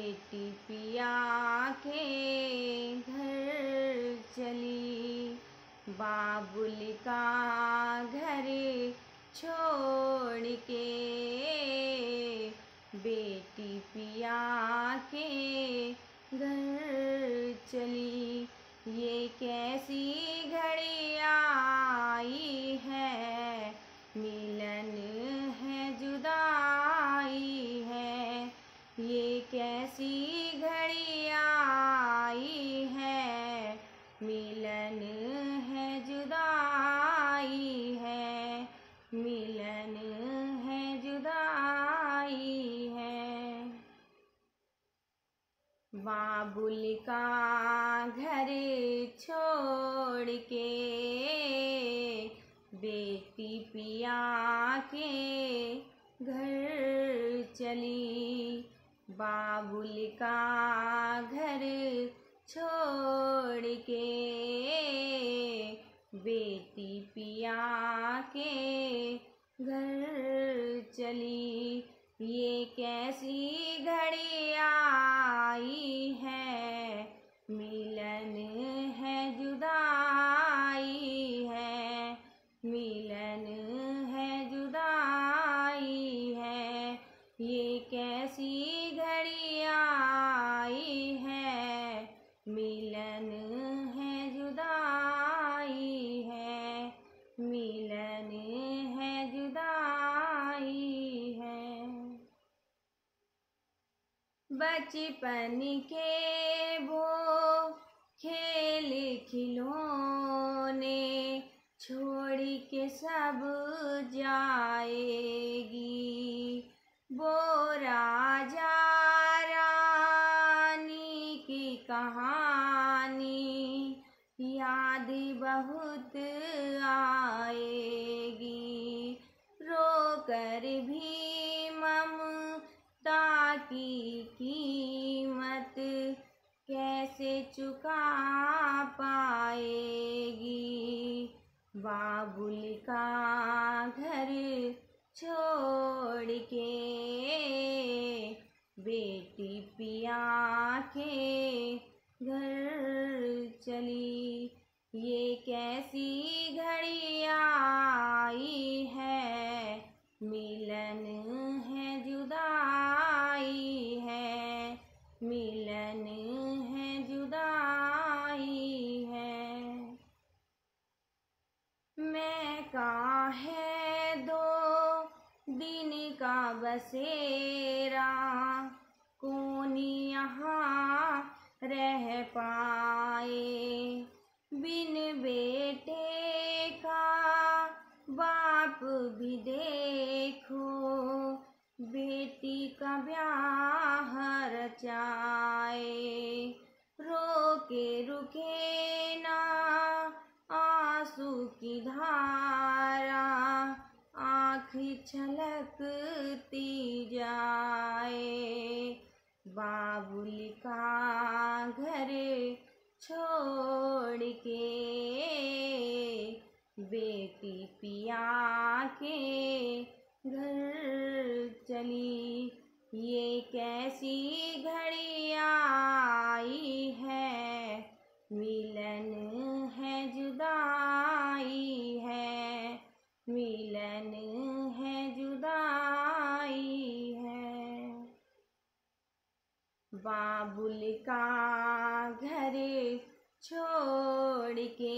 बेटी पिया के घर चली, बाबुल का घर छोड़ के। बेटी पिया के घर चली, ये कैसी घड़ी आई है, मिलन है जुदाई है। ये कैसी घड़ी आई है, मिलन है जुदाई है, मिलन है जुदाई है। बाबुल का घर छोड़ के, बेटी पिया के घर चली, बाबुल का घर छोड़ के। बेटी पिया के घर चली, ये कैसी घड़ी आई है, मिलन है जुदाई है, मिलन है जुदाई है। ये कैसी घड़ी आई है, मिलन है जुदाई है, मिलन है जुदाई है। बचपन के वो खेल खिलौने छोड़ के सब जाएगी, वो राजा रानी की कहानी याद बहुत आएगी। रोकर भी ममता की कीमत कैसे चुका पाएगी। बाबुल का घर छोड़ के, बेटी पिया के घर चली, ये कैसी घड़ी आई है, मिलन है जुदाई है, मिलन है जुदाई है। मैं का है दो दिन का बसेरा, कौन यहाँ रह पाए। बिन बेटे का बाप भी देखो, बेटी का ब्याह रचाए। रोके रुके ना आंसू की धारा, आँख छलकती जाए। बाबुल का घर छोड़ के, बेटी पिया के घर चली, ये कैसी घड़ी आई है, मिलन है जुदाई है, मिलन है जुदाई है। बाबुल का घर छोड़ के,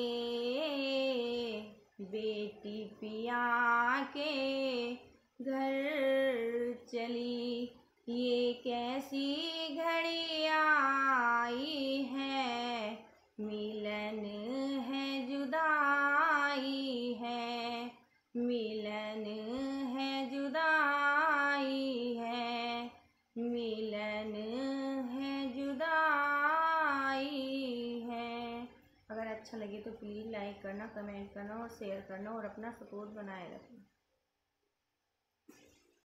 बेटी पिया के घर चली, ये कैसी घड़ी आई है, मिलन है जुदाई है, मिलन है जुदाई है, मिलन है जुदाई है। अगर अच्छा लगे तो प्लीज़ लाइक करना, कमेंट करना और शेयर करना और अपना सपोर्ट बनाए रखना।